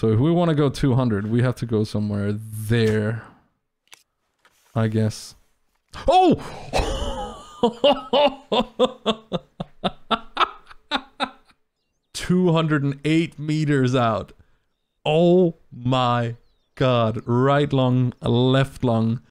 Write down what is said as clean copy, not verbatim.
So if we want to go 200, we have to go somewhere there. I guess. Oh! 208 meters out. Oh my god. Right lung, left lung.